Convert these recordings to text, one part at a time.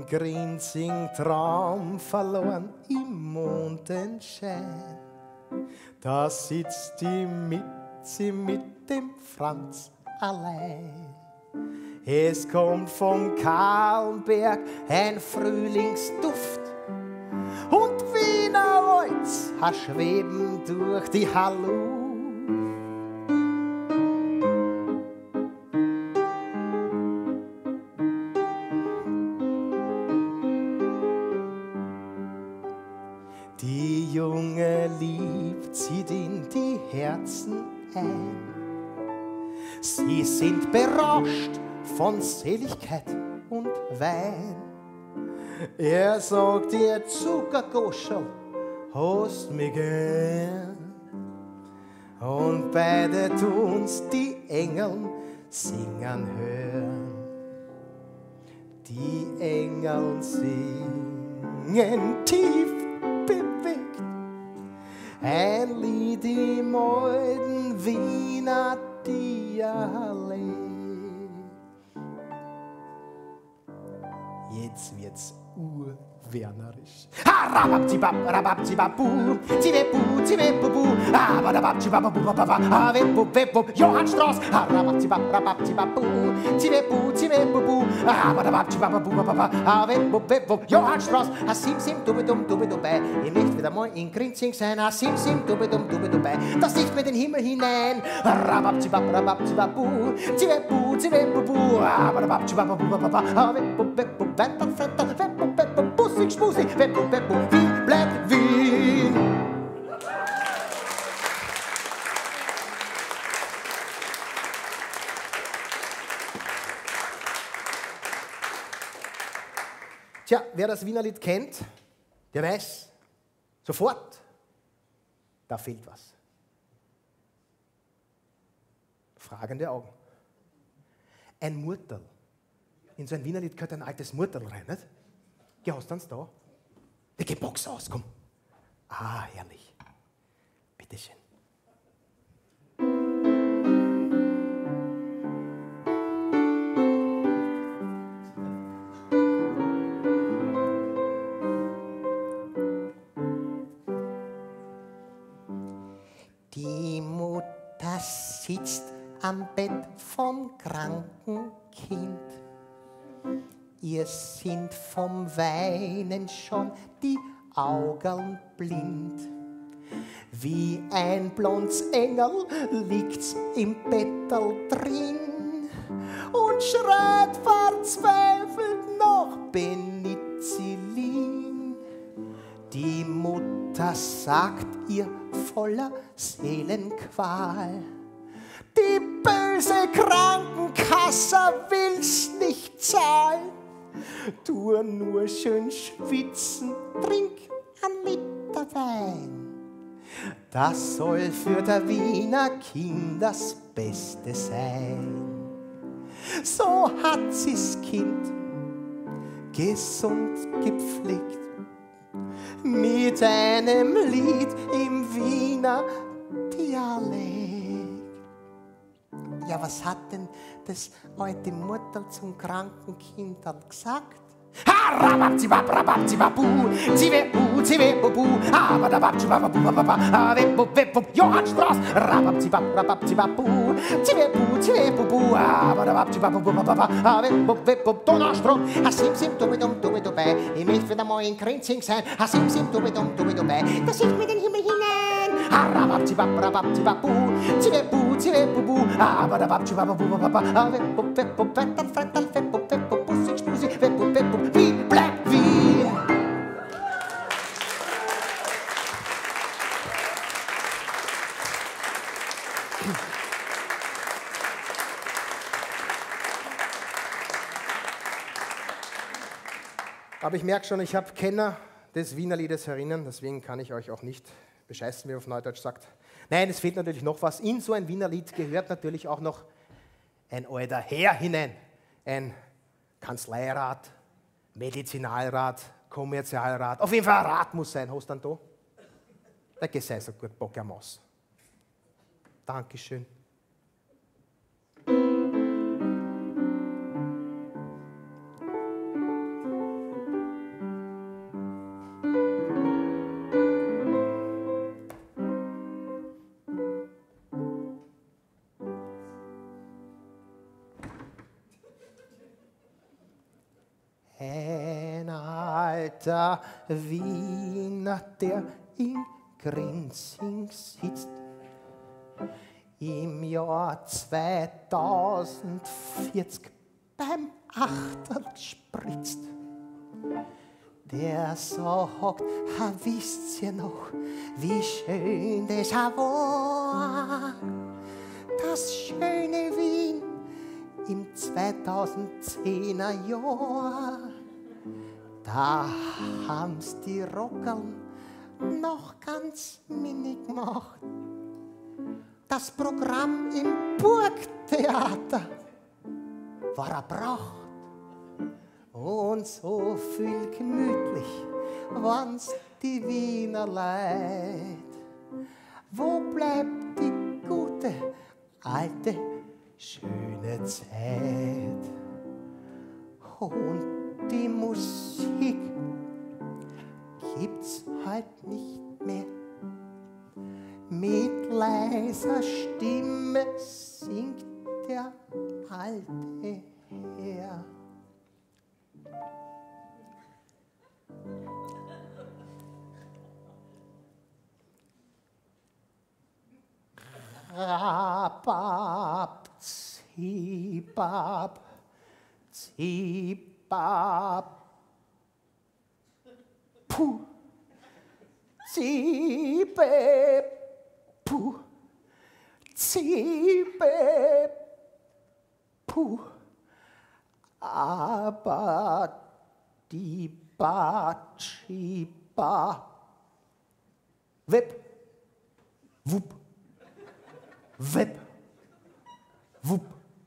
Grinzing Traum verloren im Mondenschein. Da sitzt die Mitzi mit dem Franz allein. Es kommt vom Kahlenberg ein Frühlingsduft und Wiener Walz schweben durch die Halluft. Die junge Lieb zieht in die Herzen ein. Sie sind berauscht von Seligkeit und Wein. Er sagt ihr Zuckergoschel, hast mich gern. Und beide tun's die Engel singen hören. Die Engel singen tief bewegt ein Lied im alten Wiener Dialekt. Jetzt wird's urwernerisch. Rababzibab, rababzibabu, ziwebu, ziwebubu, abadababzibababubababa, webub, Johann Strauss, rababzibab, rababzibabu, ziwebu, ziwebubu, abadababzibababubababa, webub, Johann Strauss, sim, dubidum, dubidubei. Ich möchte wieder mal in Grinzing sein, sim, dubidum, dubidubei. Das Licht mit den Himmel hinein, rababzibab, rababzibabu, ziwebu, ziwebubu, abadababzibababubababa, webub, wetter, fetter, webub, bussig, schmusig, webub, wie bleibt Wien? Tja, wer das Wienerlied kennt, der weiß sofort, da fehlt was. Fragende Augen. Ein Murterl. In so ein Wienerlied gehört ein altes Murterl rein, nicht? Geh, hast du uns da? Geh, Box aus, komm. Ah, herrlich. Bitteschön. Die Mutter sitzt am Bett vom kranken Kind. Ihr sind vom Weinen schon die Augen blind. Wie ein blondes Engel liegt's im Bettel drin und schreit verzweifelt nach Penicillin. Die Mutter sagt ihr voller Seelenqual: Die böse Krankenkasse will's nicht zahlen. Tu nur schön schwitzen, trink ein Liter Wein. Das soll für der Wiener Kind das Beste sein. So hat sie's Kind gesund gepflegt mit einem Lied im Wiener Dialekt. Ja, was hat denn das alte Mutterl zum kranken Kind dann gesagt? Rababzibab, rababzibabu, ziwebu, ziwebubu, abadababzibababubababa, webub, Johann Strauss, rababzibab, rababzibabu, ziwebu, ziwebubu, abadababzibababubababa, webub, Donnerstrom, sim, dubidum, dubidubei. Ich möchte wieder mal in Grinzing sein, sim, dubidum, dubidubei. Das Licht mit den Himmel hinein, rababzibab, rababzibabu, ziwebu, ziwebubu, abadababzibababubababa, webub, wetter, fetter, webub, bussig, schmusig, webub, wie bleibt Wien? Aber ich merke schon, ich habe Kenner des Wienerliedes herinnen, deswegen kann ich euch auch nicht bescheißen, wie man auf Neudeutsch sagt. Nein, es fehlt natürlich noch was. In so ein Wienerlied gehört natürlich auch noch ein alter Herr hinein. Ein Kanzleirat, Medizinalrat, Kommerzialrat. Auf jeden Fall ein Rat muss sein. Hast du einen da? Der geht sei so gut, Bock am Maus. Dankeschön. alter Wiener, der in Grinzing sitzt. Im Jahr 2040 beim Achtel spritzt. Der sagt, wisst ihr noch, wie schön das war? Das schöne Wien im 2010er Jahr. Da haben's die Rockerln noch ganz mini gemacht. Das Programm im Burgtheater war erbracht. Und so viel gemütlich waren's die Wiener Leid. Wo bleibt die gute, alte, schöne Zeit? Und die Musik gibt's halt nicht mehr. Mit leiser Stimme singt der alte Herr. Rabab, Zibab, Zibab, Puh, Zibe, Puh, Zibe, Puh, aber die Batschiba, Wip, Wupp, Wip, Wupp.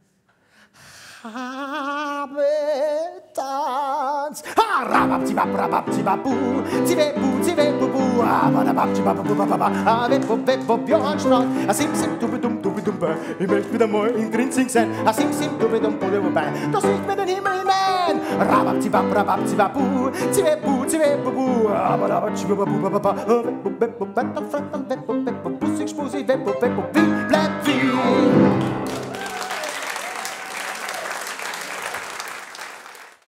Habe Tanz. Rababzibab, rababzibabu, zibebu, zibebubu, abadababzibabu, wip, Johann Strauss, sim, dubidum, dubidumbe. Ich möchte wieder mal in Grinzing sein, sim, dubidum, wobei, das riecht mir den Himmel hinein. Rababzibab, rababzibabu, zibebu, zibebubu, abadababzibabu, wip,